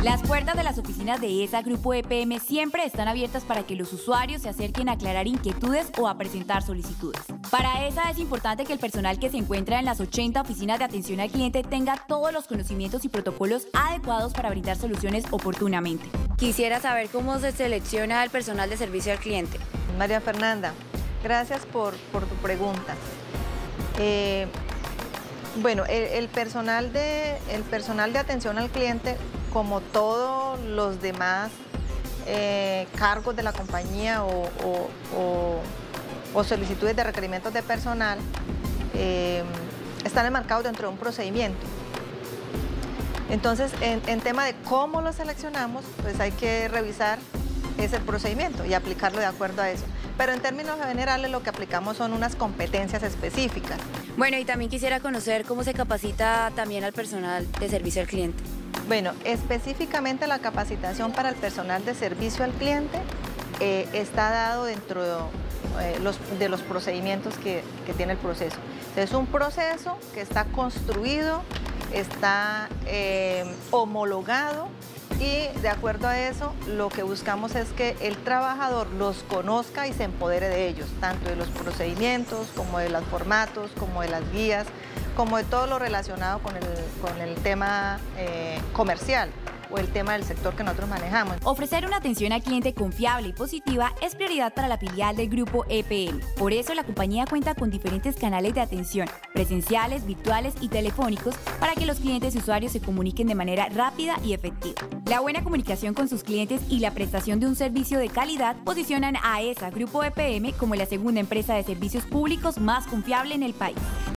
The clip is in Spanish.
Las puertas de las oficinas de ESA Grupo EPM siempre están abiertas para que los usuarios se acerquen a aclarar inquietudes o a presentar solicitudes. Para ESA es importante que el personal que se encuentra en las 80 oficinas de atención al cliente tenga todos los conocimientos y protocolos adecuados para brindar soluciones oportunamente. Quisiera saber cómo se selecciona el personal de servicio al cliente. María Fernanda, gracias por tu pregunta. Bueno, el personal de atención al cliente, como todos los demás cargos de la compañía o solicitudes de requerimientos de personal, están enmarcados dentro de un procedimiento. Entonces, en tema de cómo lo seleccionamos, pues hay que revisar ese procedimiento y aplicarlo de acuerdo a eso. Pero en términos generales lo que aplicamos son unas competencias específicas. Bueno, y también quisiera conocer cómo se capacita también al personal de servicio al cliente. Bueno, específicamente la capacitación para el personal de servicio al cliente está dado dentro de los procedimientos que tiene el proceso. Es un proceso que está construido, está homologado, y de acuerdo a eso lo que buscamos es que el trabajador los conozca y se empodere de ellos, tanto de los procedimientos como de los formatos, como de las guías, como de todo lo relacionado con el tema comercial o el tema del sector que nosotros manejamos. Ofrecer una atención al cliente confiable y positiva es prioridad para la filial del Grupo EPM. Por eso la compañía cuenta con diferentes canales de atención, presenciales, virtuales y telefónicos, para que los clientes y usuarios se comuniquen de manera rápida y efectiva. La buena comunicación con sus clientes y la prestación de un servicio de calidad posicionan a ESA Grupo EPM como la segunda empresa de servicios públicos más confiable en el país.